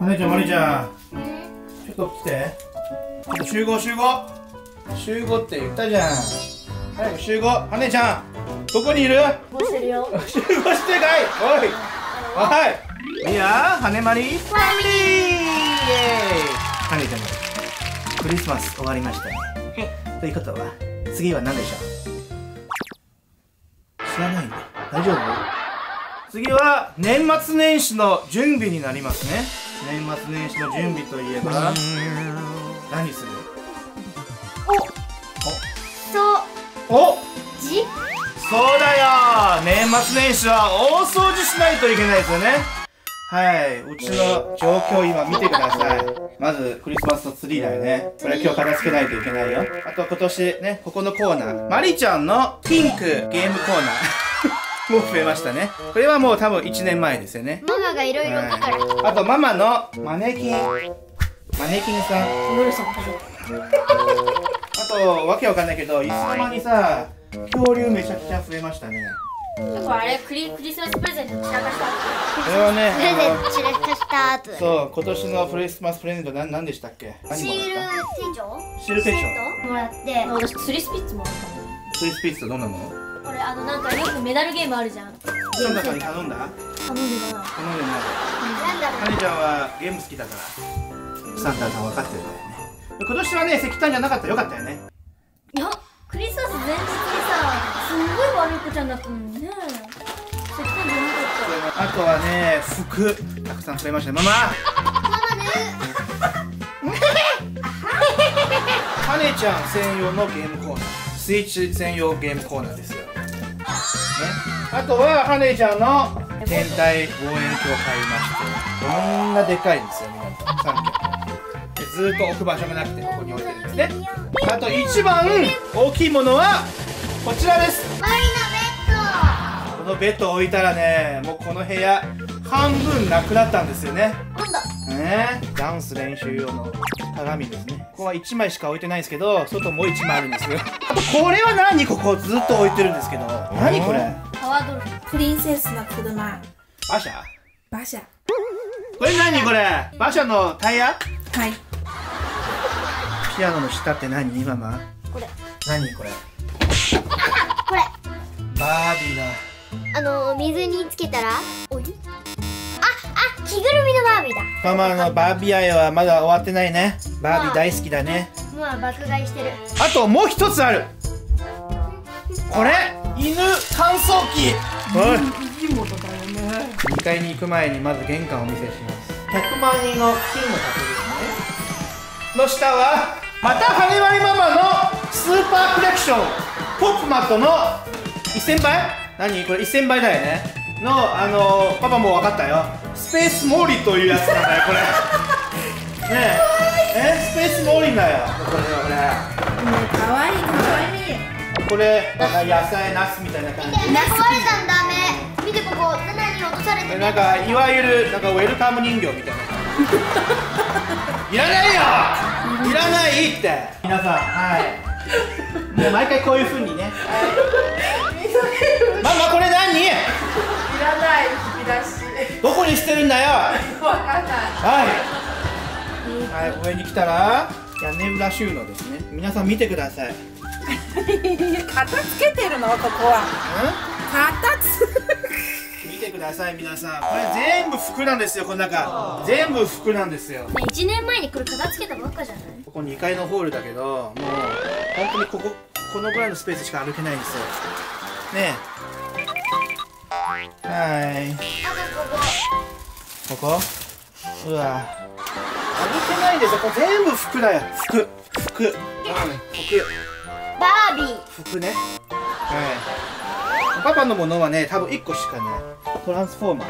はねちゃん、まりちゃん、ちょっと来て。ちょっと集合って言ったじゃん。早く集合。はねちゃん、どこにいる？ もうしてるよ。 集合してかい。おいいやー、はねまりファミリーイエーイ。はねちゃんのクリスマス終わりましたね。ということは次は何でしょう？知らないんだ。大丈夫？次は年末年始の準備になりますね。年末年始の準備といえば何する？そうだよ。年末年始は大掃除しないといけないですよね。はい、うちの状況今見てください。まずクリスマスのツリーだよね。これ今日片付けないといけないよ。あと今年ね、ここのコーナー、まりちゃんのピンクゲームコーナーもう増えましたね。これはもう多分1年前ですよね。 ママがいろいろだから。 あとママのマネキンさん。あとわけわかんないけど、いつの間にさ、恐竜めちゃくちゃ増えましたね。 あれクリスマスプレゼント散らかした。 これはね、 プレゼント散らかした後。 そう、今年のクリスマスプレゼント何でしたっけ？ シール手帳もらって、私スリスピッツもらったの。 スリスピッツってどんなの？ これなんかよくメダルゲームあるじゃん。 サンタさんに頼んだ？ 頼んでない。 はねちゃんはゲーム好きだからサンタさん分かってるんだよね。今年はね、石炭じゃなかったらよかったよね。 いや、クリスマス前日にさ、すんごい悪い子ちゃんだったのにね。石炭じゃなかった。あとはね、服たくさん増えましたね。ママはねちゃん専用のゲームコーナー、スイッチ専用ゲームコーナーですよ、ね、あとははねちゃんの天体望遠鏡を買いまして、こんなでかいんですよ。皆さん3脚でずーっと置く場所がなくてここに置いてるんですね。あと一番大きいものはこちらです。 マリのベッド。 このベッドを置いたらね、もうこの部屋半分なくなったんですよね。 なんだダンス練習用の鏡ですね。ここは1枚しか置いてないんですけど、外もう1枚あるんですよ。あとこれは何？ここずっと置いてるんですけど、何これ？ パワードルフィン。 プリンセスの車。 馬車？ 馬車。 これ何これ？馬車のタイヤ？ はい。 ピアノの下って何？ママ？ これ。 何これ？ これ。 バービーだ。 水につけたらお湯？着ぐるみのバービーだ。 ママのバービー愛はまだ終わってないね。バービー大好きだね。 もう爆買いしてる。 あともう一つある。これ犬乾燥機。 いいものだよね。 2階に行く前にまず玄関をお見せします。100万円の金の盾ですね。の下はまたはねまりママのスーパーコレクションポップマットの1000倍？何これ1000倍だよね。のパパも分かったよ。スペースモーリーというやつなんだよこれ。ねえ、スペースモーリーだよこれ。 かわいい。 これなんか野菜ナスみたいな感じ。 壊れたんだめ。見てここ7に落とされてる。 なんかいわゆるなんかウェルカム人形みたいな。いらないよ。いらないって。皆さん、はい。もう毎回こういう風にね。ママこれ何？ いらない引き出し。 どこに捨てるんだよ。 わかんない。 はい、上に来たら屋根裏収納ですね。皆さん見てください。 片付けてるのここは。片付見てください皆さん。これ全部服なんですよ。この中全部服なんですよ。 1年前にこれ片付けたばっかじゃない？ ここ2階のホールだけど、もう本当にこのぐらいのスペースしか歩けないんですよね。はい、ここうわ歩けないんですよ。これ全部服だよ。服バービー服ね。はい、パパのものはね多分1個しかない。トランスフォーマー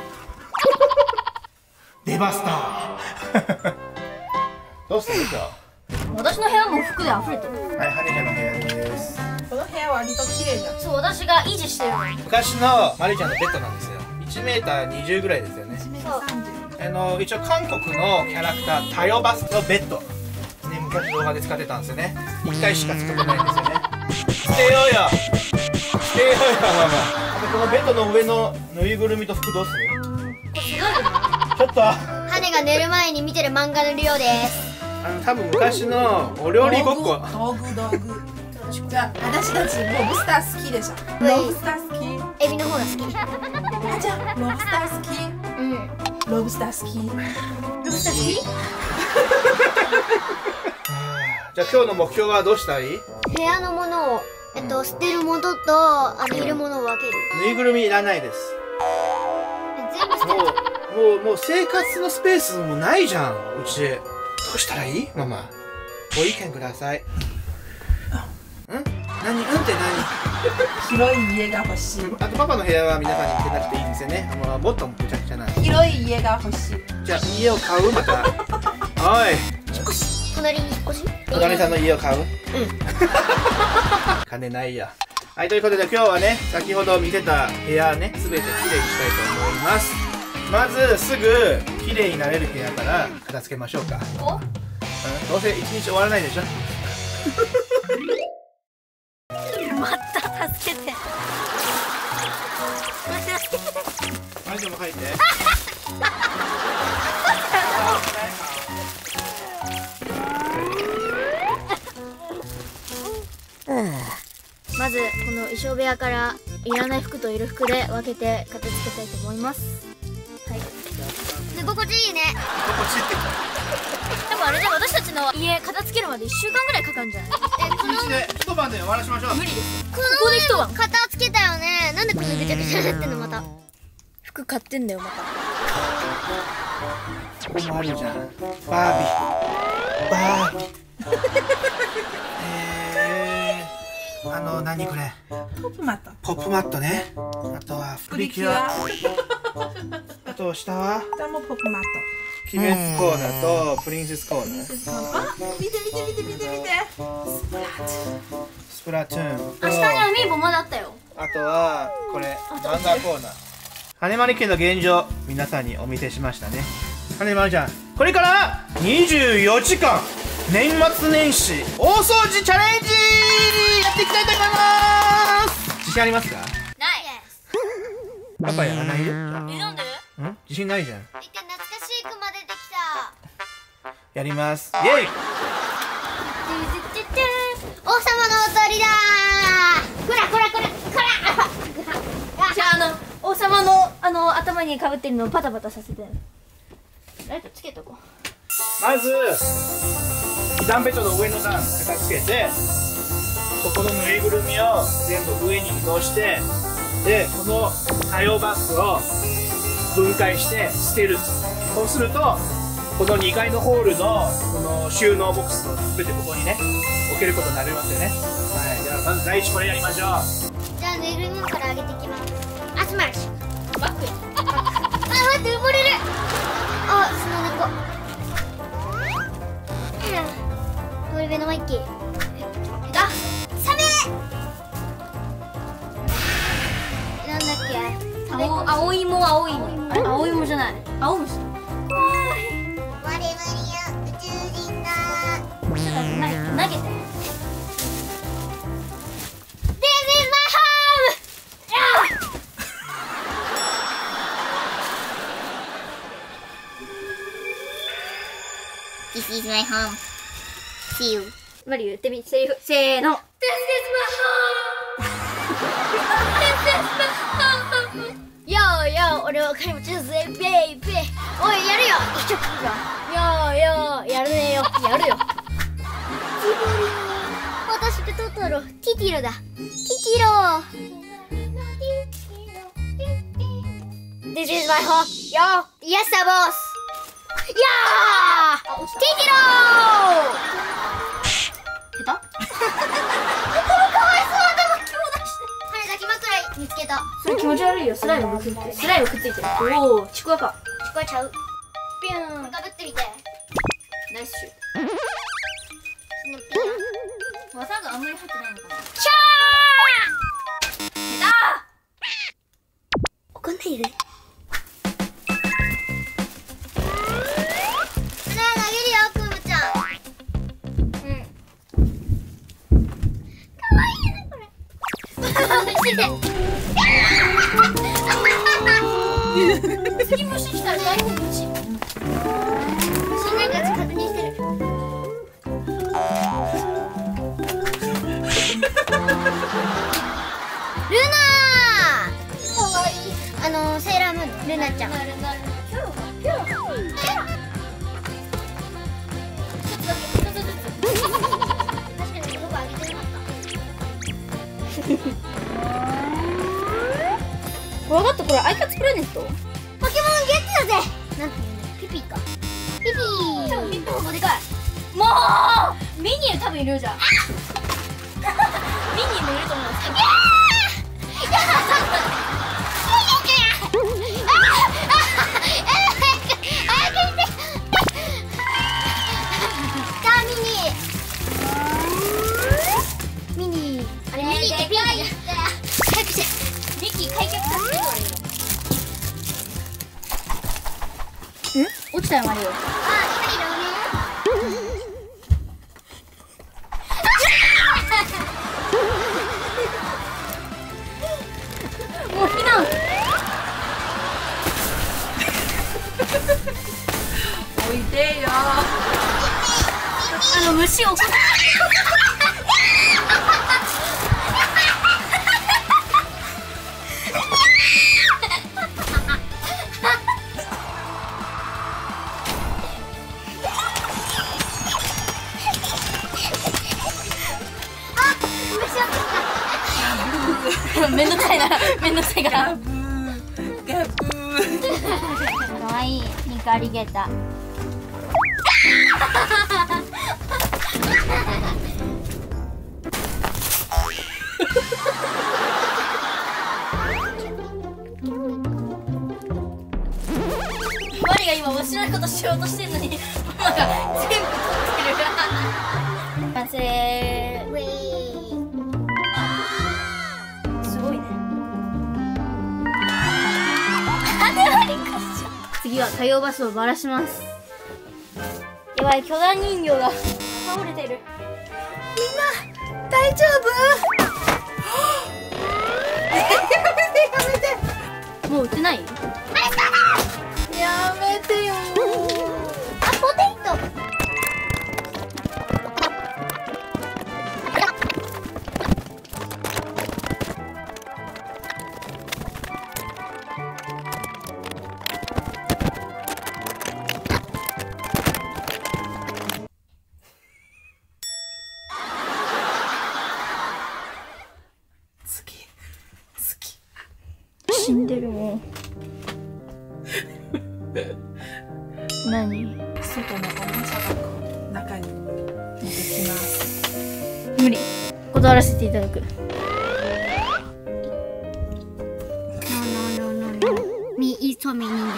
デバスターどうしたんですか？ 私の部屋も服で溢れてる。 はい、はねちゃんの部屋です。 この部屋割と綺麗だ。 そう、私が維持してるの。 昔のまりちゃんのベッドなんですよ。1m20ぐらいですよね。一応韓国のキャラクタータヨバスのベッド、ね、昔動画で使ってたんですよね。1回しか使ってないんですよね。捨てようよママ。あとこのベッドの上のぬいぐるみと服どうする？ これすごいよね。 ちょっとはね姉が寝る前に見てる漫画の量です。 多分昔のお料理ごっこ。 道具。じゃあ私たちロブスター好きでしょ。ロブスター好き。 エビの方が好き。 じゃあロブスター好き。 うん。 ロブスター好き。 ロブスター好き？ じゃあ今日の目標はどうしたらいい？ 部屋のものを捨てるものといるものを分ける。 ぬいぐるみいらないです。 全部捨てる。 もう生活のスペースもないじゃん、うち。どうしたらいい？ママ。ご意見ください。何って何？ 広い家が欲しい。 あとパパの部屋は皆さんに見てなくていいんですよね。もっとむちゃくちゃな。 広い家が欲しい。 じゃあ家を買う？また。おい。 隣に引っ越し？ 隣さんの家を買う？金ないや。はい、ということで今日はね、先ほど見てた部屋ね、すべてきれいにしたいと思います。まずすぐきれいになれる部屋から片付けましょうか。どうせ一日終わらないでしょ。 また助けて。 マジでも書いて。 まずこの衣装部屋からいらない服といる服で分けて片付けたいと思います。はい。寝心地いいね。多分あれじゃ私たちの家片付けるまで1週間ぐらいかかるんじゃない？ 一日で一晩で終わらしましょう。 無理です。ここで一晩片付けたよね。なんでこんなぐちゃぐちゃになってんのまた。服買ってんだよまた。 ここもあるじゃん。バービー。何これ？ ポップマット。 ポップマットね。あとはプリキュア。あと下は？ 下もポップマット。 鬼滅コーナーとプリンセスコーナー。 あ、見て。 スプラトゥーン。 下にアミーボまだあったよ。 あとはこれ漫画コーナー。羽丸家の現状皆さんにお見せしましたね。羽丸ちゃん、これから24時間年末年始大掃除チャレンジやっていきたいと思います。自信ありますか？ ないです。 パパやらないよ。 なんで？ 自信ないじゃん。 懐かしいクマ出てきた。 やります。イエイ。 王様のおとりだー。こらじゃあ王様の頭にかぶってるのをパタパタさせてライトつけとこう。 まず段ベッドの上の段片付けて、ここのぬいぐるみを全部上に移動して、でこの多様バッグを分解して捨てる。そうするとこの2階のホールのこの収納ボックスを全てここにね置けることになりますよね。はい、じゃあまず第一これやりましょう。 じゃあぬいぐるみから上げていきます。あ、スマッシュバック。あ、待って埋もれる。あ、砂猫。ゴリベのマイキー。あ、サメ。なんだっけ。青芋じゃない。青虫。怖い。我々や宇宙人だ。投げて。This is my home. This is my home. See you. マリュー言ってみ、セリフせーの。This is my home. よーよー、俺は金持ちだぜ、ベイベイ。おい、やるよ、一緒か。よーよー、やるねよ、やるよ。私ってトトロ、ティティロだ。ティティロ。This is my home. Yo, yes, sir, boss. やー、ティティロー。下手？このかわいそうなの強打して。羽田気枕見つけた。それ気持ち悪いよ。スライムくっついてる。おお、ちくわか。ちくわちゃう。ピューン。かぶってみて。ナイスシュ。技があんまり入ってないのかな。シャー。下手。怒んないでね。 次虫来たら大変虫。虫なんか確認してる。ルナー。かわいい。セーラームーンのルナちゃん。確かに僕あげてなかった。 わかった、これアイカツプラネット。 ポケモンゲットだぜ。なんていうの、ピピか。ピピー。ピピもでかい。 もうミニー多分いるじゃん。ミニーもいると思うんですけど。 ミニー。あれミニーってピンクじゃん。早くして。 ミッキー開脚させて言われる。落ちたよマリオ。 あ、今いるね。 もう避難。おいでよ。虫を。めんどくさいな、めんどくさいから。 ガブーガブー。 かわいい、ニカリゲータ。マリが今面白いことしようとしてるのにママが全部取ってる。完成。 ウェイ。 すごいね。次は火曜バスをばらします。やばい、巨大人形が倒れてる。みんな大丈夫？もう売ってない？やめてよ。 あ、ポテト。 死んでるもん。何？ 外のおもちゃ箱中に入れてきます。 無理。断らせていただく。 みいとみ人間、みいとみ人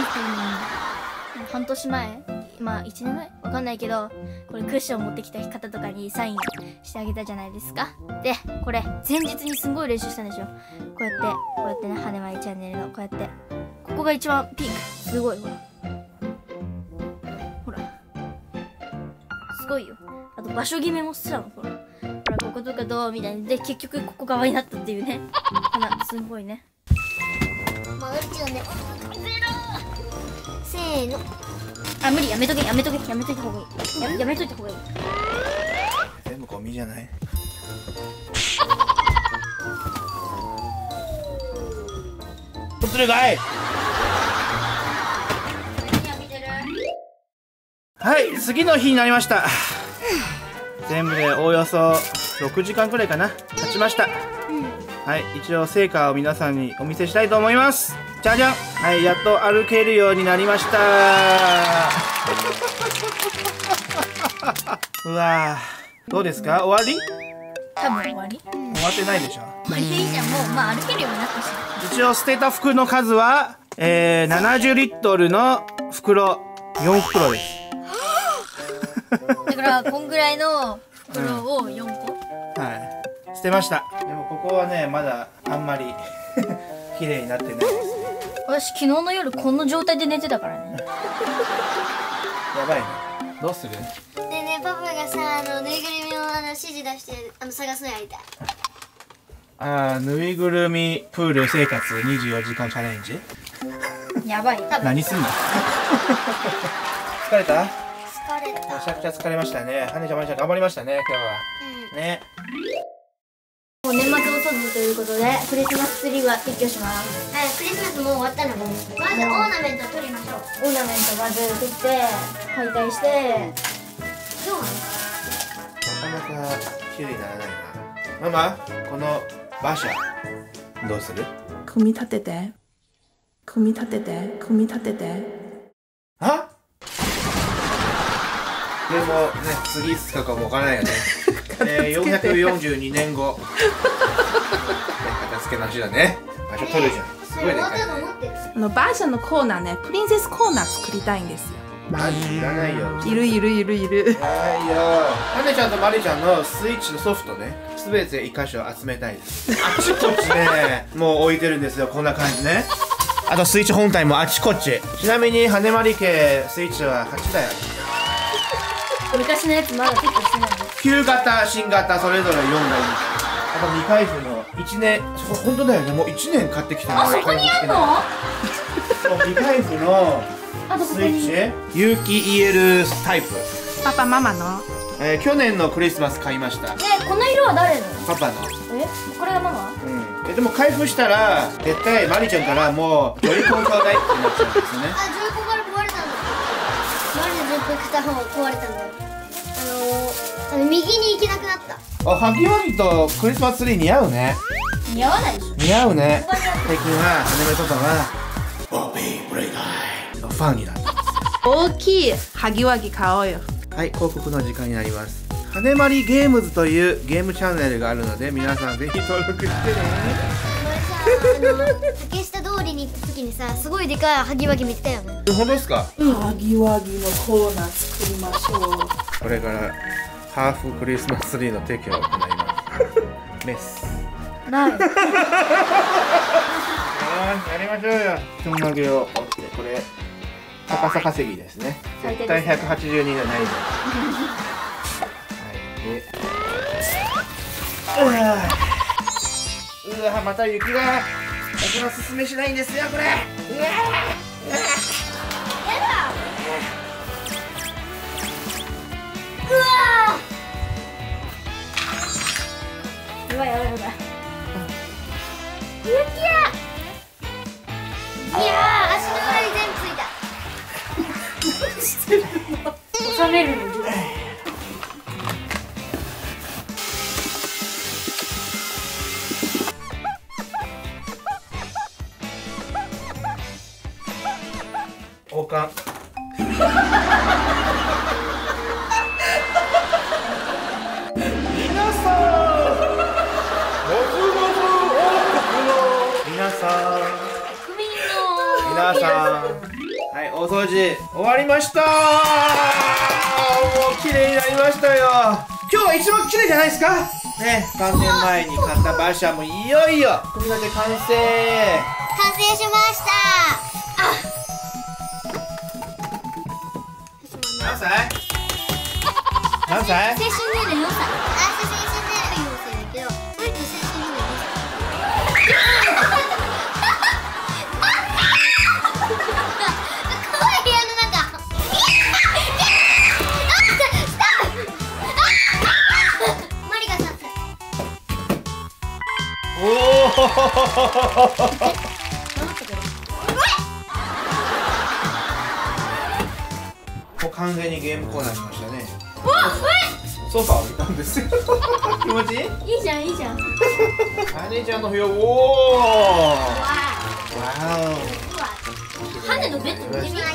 半年前、まあ1年前わかんないけど、これクッション持ってきた方とかにサインしてあげたじゃないですか。で、これ前日にすんごい練習したんですよ。こうやってね、羽根まりチャンネルのこうやって、ここが一番ピーク。すごい、ほらほら、すごいよ。あと場所決めもしたの。ほらこことかどうみたいにで、結局ここ側になったっていうね。すごいね。 曲がっちゃうね。せーの。 あ、無理、やめとけ、やめといた方がいい。やめといた方がいい。 全部ゴミじゃない。撮ってるかい。はい、次の日になりました。全部でおおよそ6時間くらいかな経ちました。はい、一応成果を皆さんにお見せしたいと思います。じゃじゃん。はい、やっと歩けるようになりました。うわー、どうですか？終わり？ 多分終わり？ 終わってないでしょ。 終わりでいいじゃん。もうまあ歩けるようになったし。 一応捨てた服の数は、70リットルの袋4袋です。 だからこんぐらいの袋を4個、 はい、捨てました。でもここはね、まだあんまり綺麗になってないです。 私昨日の夜この状態で寝てたからね。 やばいね。どうする？ でね、パパがさ、ぬいぐるみを指示出して探すのやりたい。 ぬいぐるみプール生活24時間チャレンジ。 やばい。多分何すんの疲れた？ 疲れめた。 ちゃくちゃ疲れましたね。はねちゃんまりちゃん頑張りましたね、今日は。ね。 もう年末大掃除ということでクリスマスツリーは撤去します。 はい、クリスマスもう終わったので、まずオーナメントを取りましょう。 オーナメントまず取って解体して、 どうなかなか綺麗にならないな。ママ、この馬車どうする？ 組み立てて組み立てて組み立てて。 あ？でもね、次いつ使うかもわからないよね。442年後片付けなしだね。場所取るじゃん。すごいでかいね。 バーシャのコーナーね、プリンセスコーナー作りたいんですよ。 マジいらないよ。 いる。 はいよ。はねちゃんとまりちゃんのスイッチのソフトね、すべて1箇所集めたいです。あちこちね、もう置いてるんですよ、こんな感じね。あとスイッチ本体もあちこち。ちなみに羽まり家スイッチは8台ある。 昔のやつまだ撤去してないの。 旧型、新型それぞれ4台。あと未開封の1年、本当だよね、もう1年買ってきてない。 あ、そこにあるの？ 未開封のスイッチ、有機 EL タイプ。 パパママの去年のクリスマス買いました。 この色は誰の？ パパの。 これがママ？ でも開封したら絶対マリちゃんからもうジョイコンちょうだいってなっちゃうんですよね。 あ、ジョイコンから壊れたんだ。マリで全部片方壊れたんだよ。右に行けなくなった。 あ、ハギワギとクリスマスツリー似合うね。 似合わないでしょ。 似合うね。最近は羽目パパはボビー・ブレイガイのファンになった。 大きいハギワギ買おうよ。 はい、広告の時間になります。羽まりゲームズというゲームチャンネルがあるので、皆さんぜひ登録してね。 これさ、竹下通りに行った時にさ、すごいでかいハギワギ見つけたよね。 本当ですか？ ハギワギのコーナー作りましょう。 これからハーフクリスマスツリーの撤去を行います。メス。 ない。 やりましょうよ。ちょんまげを折って、これ高さ稼ぎですね。絶対182じゃないんだ。うわ、また雪が僕の勧めしないんですよ、これ。 やばい。 雪や。いやー、足の裏に全部ついた。 収めるの。 王冠。皆さん、もふもふ王国の皆さん、皆さん、はい、大掃除終わりました。もう綺麗になりましたよ。今日は一番綺麗じゃないですかね。3年前に買った馬車もいよいよ組み立て完成。 完成しました。 何歳？何歳？ 青春年齢4歳。あ、青春年齢4歳だけど、マリの青春年齢4歳。怖い部屋の中。マリが3歳。 おお。もう完全にゲームコーナーしましたね。ソファー置いたんですよ。気持ちいい？ いいじゃん。 ハネちゃんの部屋、おお。わハネのベッド見てみ。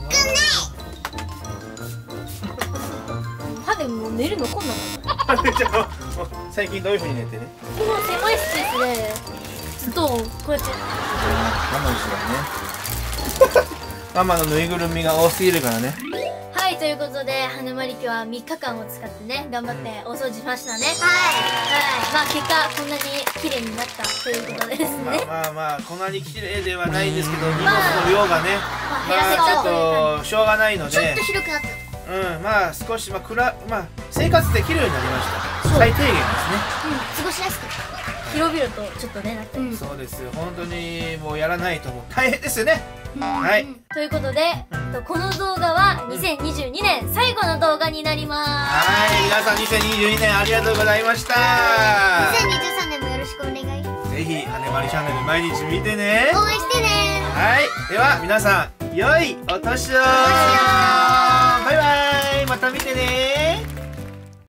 ハネもう寝るのこんなの。 お。ハネちゃんは最近どういう風に寝てね。 この狭いスペースでずっとこうやって。 ママですよね。ママのぬいぐるみが多すぎるからね。 はい、ということで羽まり家は3日間を使ってね頑張ってお掃除しましたね。まあ結果こんなに綺麗になったということですね。 まあこんなに綺麗ではないんですけど、荷物の量がね、 減らせちゃちょっとしょうがないので、 ちょっと広くなった。 まあ少し生活できるようになりました。最低限ですね。 過ごしやすく。 広々とちょっとねなって。 そうですよ。本当にもうやらないともう大変ですよね。 はい。 ということで、この動画は2022年最後の動画になります。 はい、皆さん2022年ありがとうございました。 2023年もよろしくお願い。 ぜひはねまりチャンネル毎日見てね。 応援してね。 はい、では皆さん良いお年を。バイバイ、また見てね。